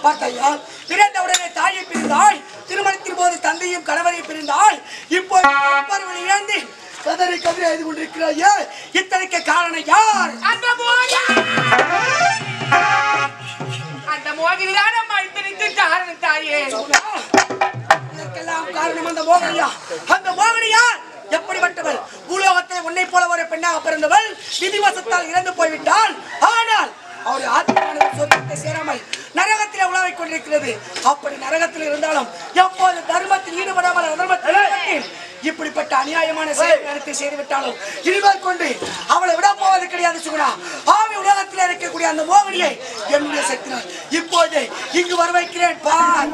பார்த்தையா பிறந்த உடனே தாயை பிரிந்தாய், திருமணத்தின் போது தந்தையும் கணவரை பிரிந்தாய், இப்போ இழந்து கதறி கதறி எழுதி கொண்டிருக்கிறாயே, இத்தனைக்கு காரணம் யார்? அந்த மோகினிதான் அம்மா இத்தனைக்கு காரணம் தாயே. இதற்கெல்லாம் காரணம் அந்த மோகனியா. அந்த மோகனியா எப்படிப்பட்டவள்? பூலோகத்தை உன்னை போல ஒரு பெண்ணாக பிறந்தவள் விதிவசத்தால் இறந்து போய்விட்டாள். ஆனால் அவருடைய ஆத்மானது சொர்க்கத்தை சேராமல் நரகத்தில் உலாவிக் கொண்டிருக்கிறது. அப்படி நரகத்தில் இருந்தாலும் எப்போது தர்மத்தில் ஈடுபடாமல் அதர்மத்தில் இப்படிப்பட்ட அநியாயமான செயல்களை செய்துவிட்டாலும் இனிமேல் கொண்டு அவளை விட போவது கிடையாது சுகுணா. ஆவி உலகத்தில் இருக்கக்கூடிய அந்த மோகனியை என்னுடைய சக்தினால் இப்போது இங்கு வர வைக்கிறேன் பார்.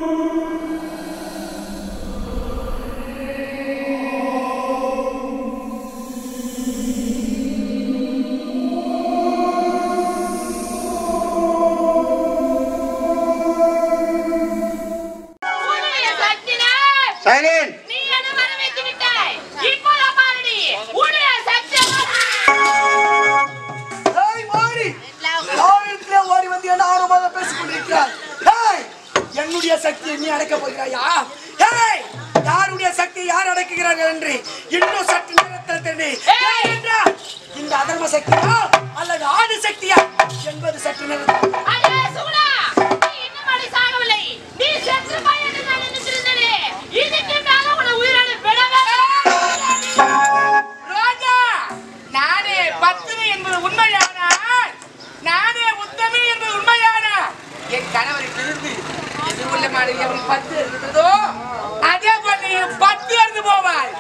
என்னுடைய சக்தியை நீ அடக்க போகிறாயா? யாருடைய சக்தி யார் அடக்குகிறார்கள் என்று இன்னும் சற்று நேரத்தில் தெரிந்து இந்த அதர்ம சக்தியா அல்லது ஆதி சக்தியா என்பது சற்று நேரத்தில் பத்து இருக்கிறதோ அதே பண்ணி 10 எடுத்து போவாய்.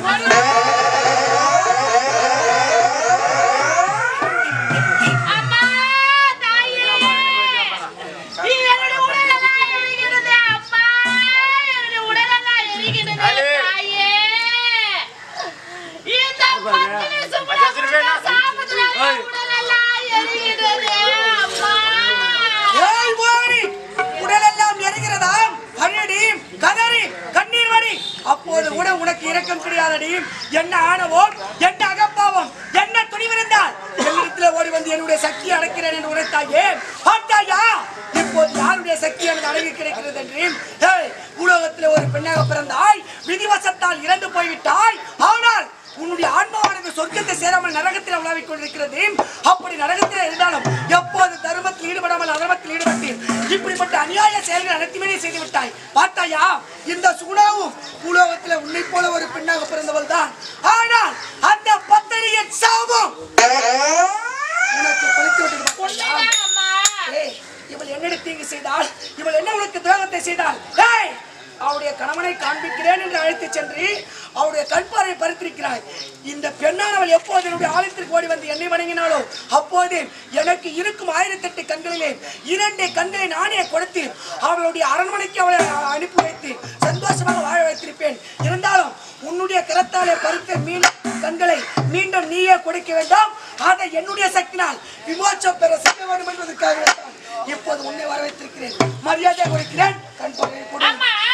அப்போது கூட உனக்கு இரக்கம் கிடையாதடி. என்ன ஆணவம், என்ன அகப்பாவம், என்ன துணிவிருந்தால் என்னிடத்தில் ஓடி வந்து என்னுடைய சக்தியை அடக்கிறேன் என்று உரைத்தாயே. பார்த்தாயா இப்போது யாருடைய சக்தி எனக்கு அடங்கி கிடைக்கிறது என்று? உலகத்தில் ஒரு பெண்ணாக பிறந்தாய், விதிவசத்தால் இறந்து போய்விட்டாய். ஆனால் உன்னுடைய ஆன்மாவானது சொர்க்கத்தை சேராமல் நரகத்தில் உலாவிக் கொண்டிருக்கிறது. அப்படி நரகத்தில் இருந்தாலும் எப்போது தர்மத்தில் ஈடுபடாமல் அதர்மத்தில் ஈடுபட்டு இப்படிப்பட்ட அநியாய செயல்கள் அனைத்துமே செய்து விட்டாய். பார்த்தாயா இந்த சுகுணாவும் பூலோகத்தில் உன்னை போல ஒரு பெண்ணாக பிறந்தவள் தான். ஆனால் அந்த பத்தனியின் சாபம் உனக்கு பழித்து விட்டது. இவள் என்னிட தீங்கு செய்தால், இவள் என்ன உனக்கு துரோகத்தை செய்தால், அவருடைய கணவனை காண்பிக்கிறேன் என்று அழைத்து சென்று அவருடைய கண்பாரை பறித்திருக்கிறாய். இந்த பெண்ணானவள் எப்போது என்னுடைய ஆலயத்திற்கு ஓடி வந்து என்னை வணங்கினாலோ அப்போது எனக்கு இருக்கும் 1008 கண்களிலே 2 கண்களை நானே கொடுத்து அவளுடைய அரண்மனைக்கு அவளை அனுப்பி வைத்து சந்தோஷமாக வாழ வைத்திருப்பேன். இருந்தாலும் உன்னுடைய கரத்தாலே பறித்த கண்களை மீண்டும் நீயே கொடுக்க வேண்டாம். அதை என்னுடைய சக்தினால் விமோச்சம் பெற செய்ய வேண்டும் என்பதற்காக இப்போது உன்னை வர வைத்திருக்கிறேன். மரியாதை கொடுக்கிறேன். கண் பார்வை கொடு.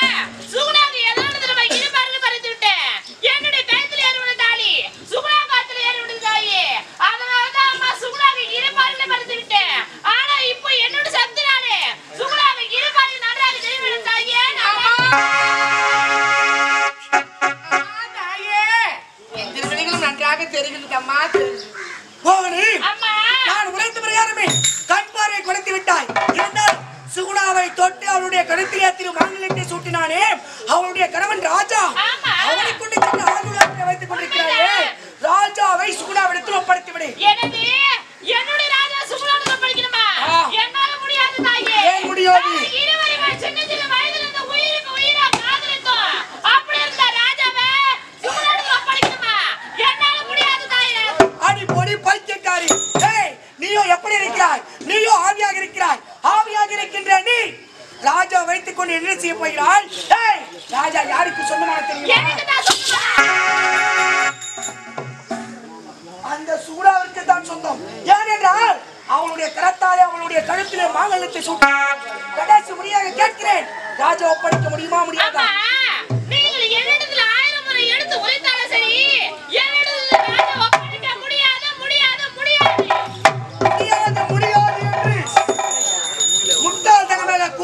நான் உரைத்த பிரகாரமே கண் பார்வை கொடுத்து விட்டாய். இருந்தால் சுகுணாவை தொட்டு அவளுடைய கழுத்திலே திருமாங்கல்யத்தை சூட்டினானே அவளுடைய கணவன் ராஜா, அவனை கொண்டு சென்று ஆளுநரை வைத்துக் கொண்டிருக்கிறாயே. ராஜாவை சுகுணாவிடத்தில் ஒப்படைத்து விடு. என்னுடைய ராஜா சுகுணாவிடம் ஒப்படைக்கணுமா? என்னால முடியாது தாயே. ஏன் முடியாது? சின்ன சின்ன வயதுல இந்த உயிருக்கு உயிரா காதலிக்கும். அப்படி இருந்த ராஜாவை சுகுணாவிடம் ஒப்படைக்கணுமா? என்னால முடியாது தாயே. அடி பொடி பைத்தியக்காரி. நீயோ எப்படி இருக்கிறாய்? நீயோ ஆவியாக இருக்கிறாய். ஆவியாக இருக்கின்ற நீ ராஜா வைத்துக் கொண்டு என்ன செய்ய போகிறாள்? ராஜா யாருக்கு சொந்தமான தெரியுமா? அந்த சூடாவிற்கு தான் சொந்தம். ஏனென்றால் அவளுடைய கரத்தாலே அவளுடைய கழுத்திலே மாங்கல்யத்தை சூட்டி கடைசி முறையாக கேட்கிறேன், ராஜா ஒப்படைக்க முடியுமா முடியாதா? நீங்கள் என்னிடத்தில் 1000 முறை எடுத்து உரைத்தாலும் சரி, என்னிடத்தில் ராஜா ஒப்படைக்க முடியாது முடியாது முடியாது முடியாது முடியாது என்று முட்டாள்தனமாக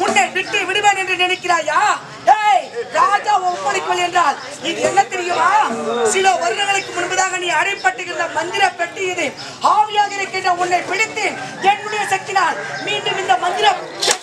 உன்னை விட்டு விடுவேன் என்று நினைக்கிறாயா? ஏய், ராஜா ஒப்படைக்கல் என்றால் இது என்ன தெரியுமா? சில வருடங்களுக்கு முன்பதாக நீ அடைப்பட்டுகிற மந்திர பெட்டி இது. ஆவியாக இருக்கின்ற உன்னை பிடித்து என்னுடைய சக்தினால் மீண்டும் இந்த மந்திரம்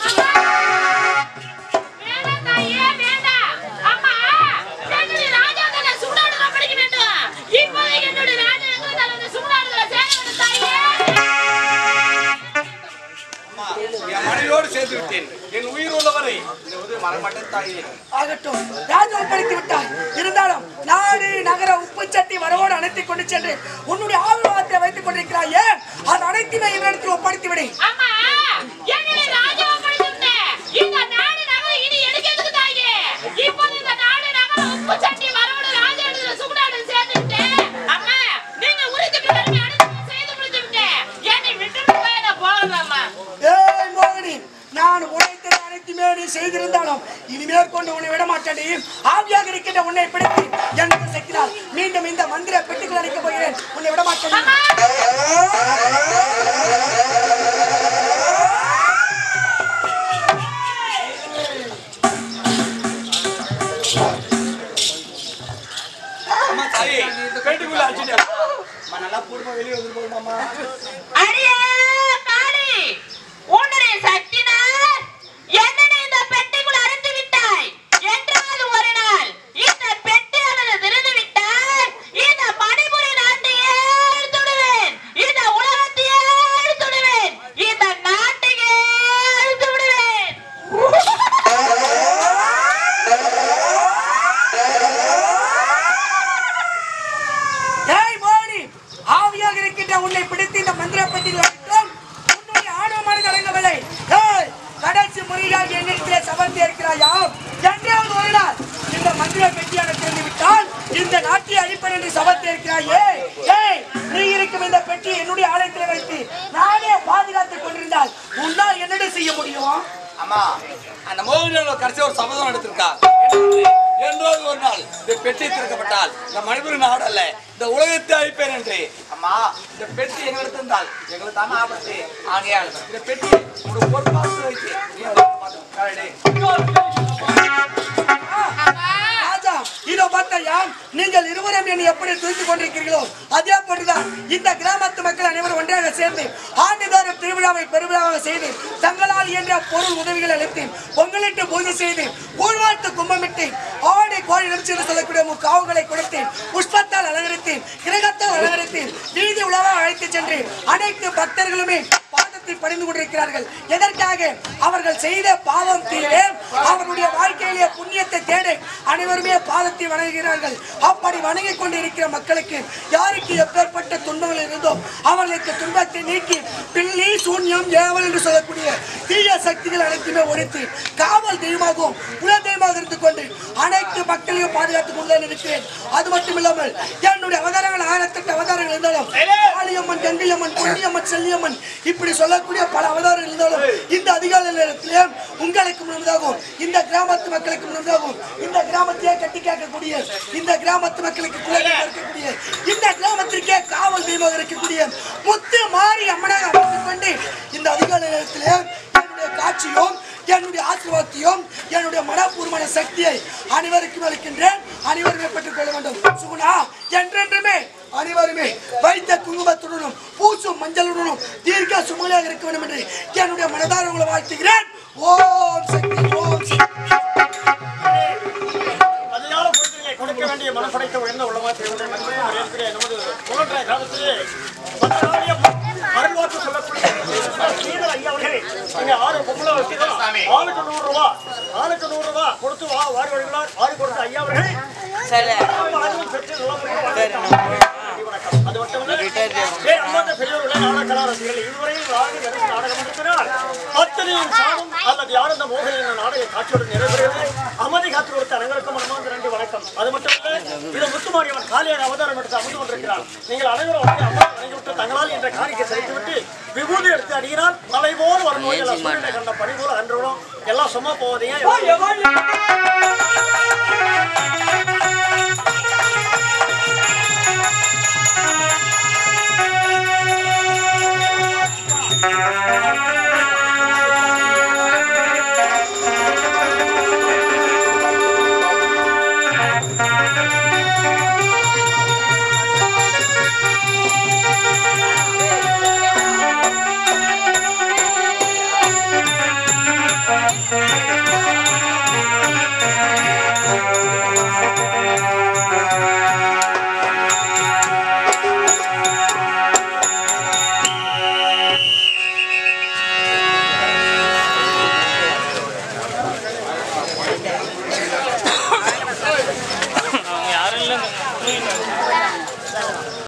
சேர்த்து விட்டேன். என் உயிர் உள்ளவரை மரமட்டன் தாயே ஆகட்டும். ராஜா ஒப்படைத்து விட்டார். இருந்தாலும் நாடு நகர உப்பு சட்டி வரவோடு அணைத்துக் கொண்டு சென்று உன்னுடைய ஆவிர்வாதத்தை வைத்துக் கொண்டிருக்கிறாயே, அது அனைத்துமே இவரிடத்தில் ஒப்படைத்து விடு. நான் உழைத்தது அனைத்துமே நீ செய்திருந்தாலும் இனிமேல் கொண்டு உன்னை விட மாட்டேன். ஆவியாக இருக்கின்ற உன்னை பிடித்து எனக்கு சக்தினால் மீண்டும் இந்த மந்திர பெட்டிகள் அளிக்கப் போகிறேன். உன்னை விட மாட்டேன். நல்லா பூர்வம் வெளியே வந்து போகுமாமா. உன்னை பிடித்து இந்த மந்திர பெட்டியில் உன்னுடைய ஆணவமான அடங்கவில்லை. கடைசி முறையாக என்னிடத்திலே சபத்தை இருக்கிறாயா? என்றாவது ஒரு நாள் இந்த மந்திர பெட்டியாக திறந்து விட்டால் இந்த நாட்டை அழிப்பேன் என்று சபத்தை இருக்கிறாயே. நீ இருக்கும் இந்த பெட்டியை என்னுடைய ஆலயத்தில் வைத்து நானே பாதுகாத்துக் கொண்டிருந்தால் உன்னால் என்னடி செய்ய முடியும்? அம்மா, அந்த மோகனியோட கடைசி ஒரு சபதம் எடுத்திருக்கா. என்றாவது ஒரு நாள் இந்த பெட்டி திறக்கப்பட்டால் இந்த மனிதரின் நாடு அல்ல, இந்த உலகத்தை அழிப்பேன் என்று. அம்மா, இந்த பெட்டி எங்களுக்கு இருந்தால் எங்களுக்கு தானே ஆபத்து. ஆகையால் இந்த பெட்டி ஒரு பொறுப்பாக வைத்து ராஜா, இதோ பார்த்தையா, நீங்கள் இருவரும் என்னை எப்படி தூக்கிக் கொண்டிருக்கிறீர்களோ அதே போன்றுதான் இந்த கிராமத்து மக்கள் அனைவரும் ஒன்றாக சேர்ந்து ஆண்டுதோறும் திருவிழாவை பெருவிழாவாக செய்து தங்களால் இயன்ற பொருள் உதவிகள் அளித்து பொங்கலிட்டு பூஜை செய்து கூழ்வாழ்த்து கும்பமிட்டு ஆடி கோழி நிமிஷம் சொல்லக்கூடிய காவுகளை கொடுத்தேன், புஷ்பத்தால் அலங்கரித்தேன், கிரகத்தால் அலங்கரித்தேன், வீதி உலகாக அழைத்து சென்று அனைத்து பக்தர்களுமே பாதத்தை பணிந்து கொண்டிருக்கிறார்கள். எதற்காக? அவர்கள் செய்த பாவம் தீர அவருடைய வாழ்க்கையிலே புண்ணியத்தை தேட அனைவருமே பாதத்தை வணங்குகிறார்கள். அப்படி வணங்கிக் கொண்டு இருக்கிற மக்களுக்கு யாருக்கு எப்பேற்பட்ட துன்பங்கள் இருந்தோ அவர்களுக்கு துன்பத்தை நீக்கி பில்லி சூன்யம் ஏவல் என்று சொல்லக்கூடிய தீய சக்திகள் அனைத்துமே ஒழித்து காவல் தெய்வமாகவும் குல தெய்வமாக இருந்து கொண்டு அனைத்து மக்களையும் பாதுகாத்துக் கொண்டு இருக்கிறேன். அது மட்டும் இல்லாமல் என்னுடைய அவதாரங்கள் 1008 அவதாரங்கள் இருந்தாலும் காளியம்மன், கங்கையம்மன், பொன்னியம்மன், செல்லியம்மன் இப்படி சொல்லக்கூடிய பல அவதாரங்கள் இருந்தாலும் இந்த அதிகாலை நேரத்திலே உங்களுக்கு முன்னதாகவும் இந்த கிராமத்து மக்களுக்கு முன்னதாகவும் இந்த கிராமத்தையே கட்டி கேட்கக்கூடிய இந்த கிராமத்து மக்களுக்கு குலதெய்வமாக இருக்கக்கூடிய இந்த கிராமத்திற்கே காவல் தெய்வமாக இருக்கக்கூடிய முத்து மாறி அம்மனாக அமைத்துக் கொண்டு இந்த அதிகாலை நேரத்திலே என்னுடைய காட்சியும் என்னுடைய ஆசீர்வாதத்தையும் என்னுடைய மனப்பூர்வமான சக்தியை அனைவருக்கும் அளிக்கின்றேன். அனைவருமே பெற்றுக் கொள்ள வேண்டும். சுகுணா, என்றென்றுமே அனைவருமே வைத்த குங்குமத்துடனும் பூசும் மஞ்சளுடனும் தீர்க்க சுமங்கலியாக இருக்க வேண்டும் என்று என்னுடைய மனதார உங்களை வாழ்த்துகிறேன். ஓம் சக்தி, ஓம் சக்தி. கொடுக்க வேண்டிய மனப்படைத்த உயர்ந்த உள்ளமா நமது புகழ்ற காலத்திலே அருள்வாக்கு சொல்லக்கூடிய ஐயா அவர்களே, நீங்க 6 பொம்பளை வச்சுதான் ஆளுக்கு 100 ரூபாய், ஆளுக்கு 100 ரூபாய் கொடுத்து வாரி வருகிறார். வாரி கொடுத்த ஐயா அவர்களே பெற்று அது மட்டும் அம்மாந்த பெரியவர்களே, நாடகலா ரசிகர்கள் இதுவரையில் நாடகம் நடத்தினால் அத்தனையும் சாதம் அல்லது யார் அந்த மோகனின் நாடக காட்சியோடு நிறைவேறது அமைதி காத்து கொடுத்த அனைவருக்கும் மனமார்ந்த நன்றி, வணக்கம். அது மட்டும் இல்ல, இது முத்துமாரியவன் காலியான அவதாரம் எடுத்து அமர்ந்து கொண்டிருக்கிறார். நீங்கள் அனைவரும் வந்து அம்மா வணங்கிவிட்டு தங்களால் என்ற காணிக்கை செலுத்திவிட்டு விபூதி எடுத்து அடியினால் மலை போல் வரும் நோய் எல்லாம் சூழ்நிலை கண்ட பணி போல அன்றோடும் எல்லாம் சும்மா போவதையும்